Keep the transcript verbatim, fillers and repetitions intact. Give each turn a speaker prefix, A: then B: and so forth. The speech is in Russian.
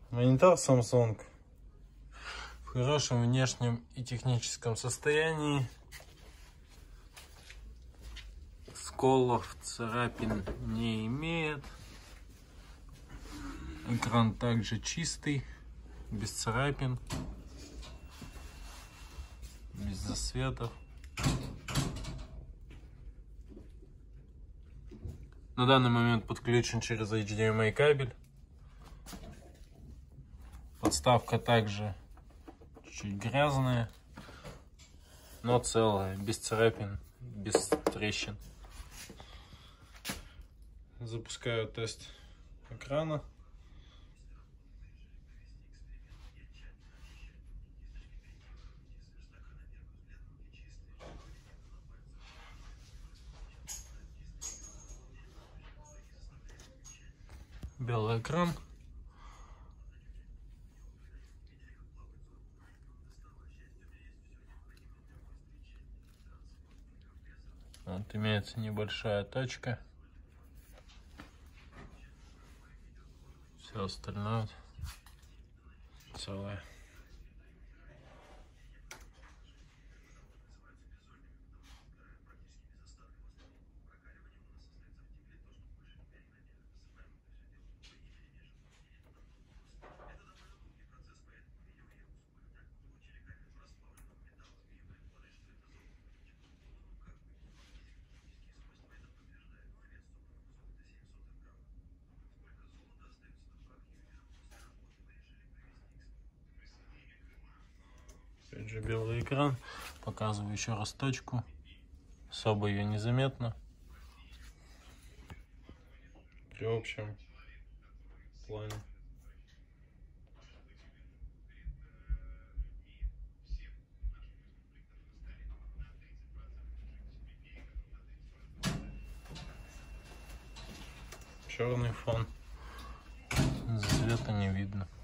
A: Монитор Samsung в хорошем внешнем и техническом состоянии. Сколов, царапин не имеет. Экран также чистый, без царапин, без засветов. На данный момент подключен через эйч ди эм ай кабель. Подставка также чуть грязная, но целая, без царапин, без трещин. Запускаю тест экрана. Белый экран. Вот имеется небольшая точка. Все остальное целое. Опять же белый экран. Показываю еще раз точку. Особо ее незаметно. При общем плане. Черный фон. Цвета не видно.